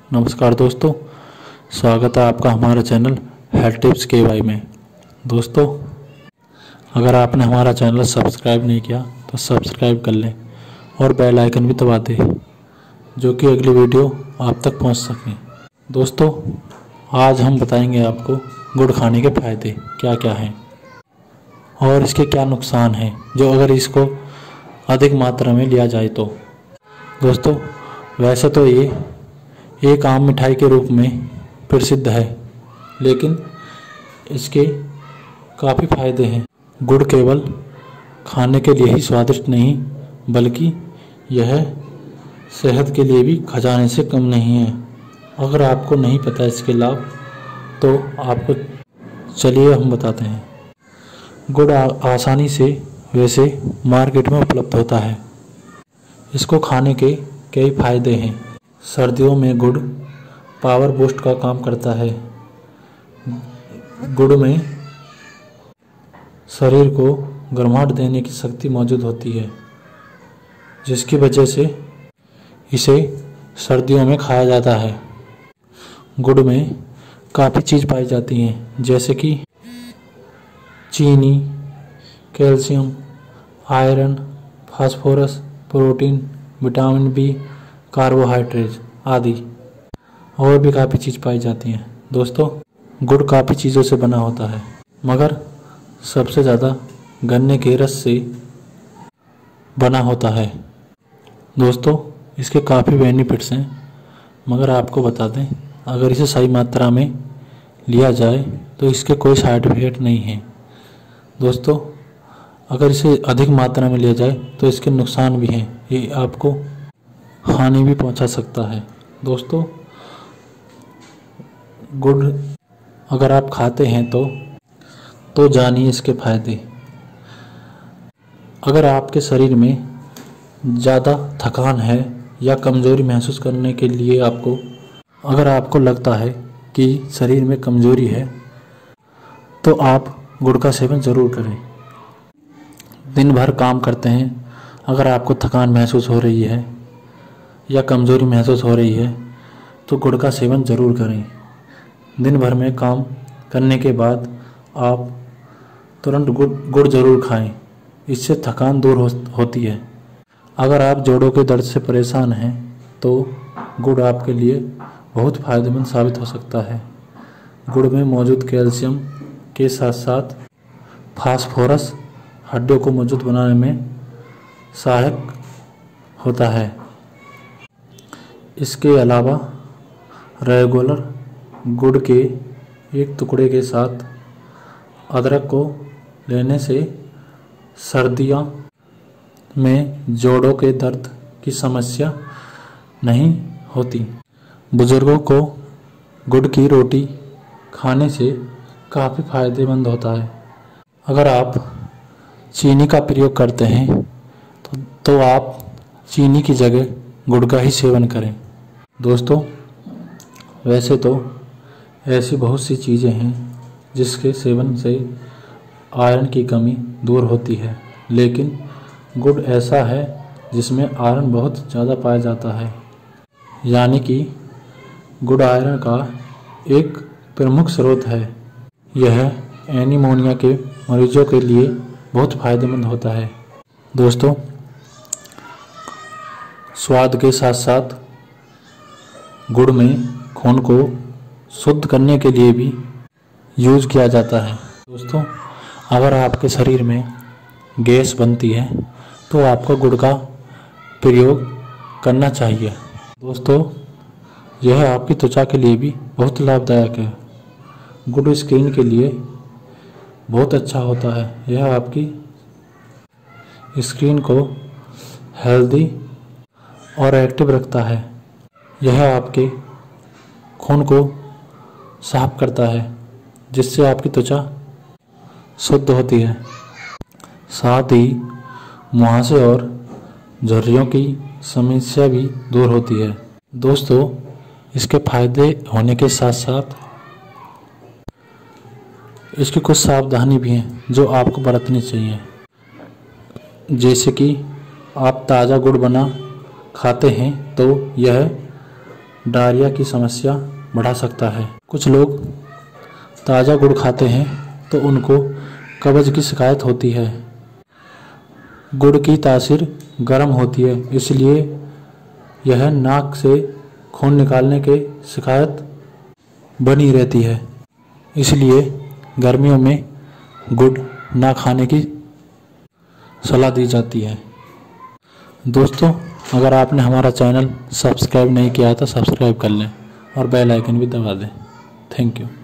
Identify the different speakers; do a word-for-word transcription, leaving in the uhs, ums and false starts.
Speaker 1: नमस्कार दोस्तों, स्वागत है आपका हमारा चैनल हेल्थ टिप्स के वाई में। दोस्तों, अगर आपने हमारा चैनल सब्सक्राइब नहीं किया तो सब्सक्राइब कर लें और बेल आइकन भी दबा दें, जो कि अगली वीडियो आप तक पहुंच सकें। दोस्तों, आज हम बताएंगे आपको गुड़ खाने के फ़ायदे क्या क्या हैं और इसके क्या नुकसान हैं, जो अगर इसको अधिक मात्रा में लिया जाए तो। दोस्तों, वैसे तो ये एक आम मिठाई के रूप में प्रसिद्ध है, लेकिन इसके काफ़ी फायदे हैं। गुड़ केवल खाने के लिए ही स्वादिष्ट नहीं, बल्कि यह सेहत के लिए भी खजाने से कम नहीं है। अगर आपको नहीं पता इसके लाभ, तो आपको चलिए हम बताते हैं। गुड़ आसानी से वैसे मार्केट में उपलब्ध होता है। इसको खाने के कई फायदे हैं। सर्दियों में गुड़ पावर बूस्ट का काम करता है। गुड़ में शरीर को गर्माहट देने की शक्ति मौजूद होती है, जिसकी वजह से इसे सर्दियों में खाया जाता है। गुड़ में काफ़ी चीज़ पाई जाती हैं, जैसे कि चीनी, calcium, iron, phosphorus, protein, vitamin B, carbohydrate आदि और भी काफ़ी चीज़ पाई जाती हैं। दोस्तों, गुड़ काफ़ी चीज़ों से बना होता है, मगर सबसे ज़्यादा गन्ने के रस से बना होता है। दोस्तों, इसके काफ़ी बेनिफिट्स हैं, मगर आपको बता दें, अगर इसे सही मात्रा में लिया जाए तो इसके कोई साइड इफेक्ट नहीं है। दोस्तों, अगर इसे अधिक मात्रा में लिया जाए तो इसके नुकसान भी हैं। ये आपको हानि भी पहुंचा सकता है। दोस्तों, गुड़ अगर आप खाते हैं तो तो जानिए इसके फायदे। अगर आपके शरीर में ज़्यादा थकान है या कमज़ोरी महसूस करने के लिए आपको अगर आपको लगता है कि शरीर में कमज़ोरी है, तो आप गुड़ का सेवन ज़रूर करें। दिन भर काम करते हैं, अगर आपको थकान महसूस हो रही है या कमज़ोरी महसूस हो रही है, तो गुड़ का सेवन ज़रूर करें। दिन भर में काम करने के बाद आप तुरंत गुड़ गुड़ ज़रूर खाएं, इससे थकान दूर हो, होती है। अगर आप जोड़ों के दर्द से परेशान हैं, तो गुड़ आपके लिए बहुत फ़ायदेमंद साबित हो सकता है। गुड़ में मौजूद कैल्शियम के साथ साथ फास्फोरस हड्डियों को मजबूत बनाने में सहायक होता है। इसके अलावा रेगुलर गुड़ के एक टुकड़े के साथ अदरक को लेने से सर्दियों में जोड़ों के दर्द की समस्या नहीं होती। बुजुर्गों को गुड़ की रोटी खाने से काफ़ी फायदेमंद होता है। अगर आप चीनी का प्रयोग करते हैं तो, तो आप चीनी की जगह गुड़ का ही सेवन करें। दोस्तों, वैसे तो ऐसी बहुत सी चीज़ें हैं जिसके सेवन से आयरन की कमी दूर होती है, लेकिन गुड़ ऐसा है जिसमें आयरन बहुत ज़्यादा पाया जाता है। यानी कि गुड़ आयरन का एक प्रमुख स्रोत है। यह एनीमोनिया के मरीजों के लिए बहुत फ़ायदेमंद होता है। दोस्तों, स्वाद के साथ साथ गुड़ में खून को शुद्ध करने के लिए भी यूज़ किया जाता है। दोस्तों, अगर आपके शरीर में गैस बनती है तो आपको गुड़ का प्रयोग करना चाहिए। दोस्तों, यह आपकी त्वचा के लिए भी बहुत लाभदायक है। गुड़ स्किन के लिए बहुत अच्छा होता है। यह आपकी स्किन को हेल्दी और एक्टिव रखता है। यह आपके खून को साफ करता है, जिससे आपकी त्वचा शुद्ध होती है। साथ ही मुहासे और झुर्रियों की समस्या भी दूर होती है। दोस्तों, इसके फायदे होने के साथ साथ इसकी कुछ सावधानी भी हैं जो आपको बरतनी चाहिए। जैसे कि आप ताज़ा गुड़ बना खाते हैं तो यह डायरिया की समस्या बढ़ा सकता है। कुछ लोग ताज़ा गुड़ खाते हैं तो उनको कब्ज की शिकायत होती है। गुड़ की तासीर गर्म होती है, इसलिए यह नाक से खून निकालने की शिकायत बनी रहती है। इसलिए गर्मियों में गुड़ ना खाने की सलाह दी जाती है। दोस्तों, अगर आपने हमारा चैनल सब्सक्राइब नहीं किया तो सब्सक्राइब कर लें और बेल आइकन भी दबा दें। Thank you.